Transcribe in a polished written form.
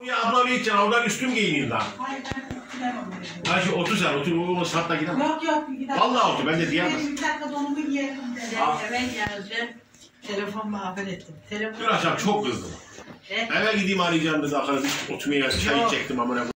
Ya abla bir gideceksin, oradan üstüm giyineyim daha. Hayır ben gidemem. Ayşe otur sen, otur. O saatte gidemem. Yok gidemem. Vallahi otur, ben de diyemem. Bir dakika donumu giyelim. Eve geleceğim. Telefonla haber ettim. Dün akşam çok kızdım. Eve gideyim arayacağım dedi. Akıllı oturmaya çay içecektim amına.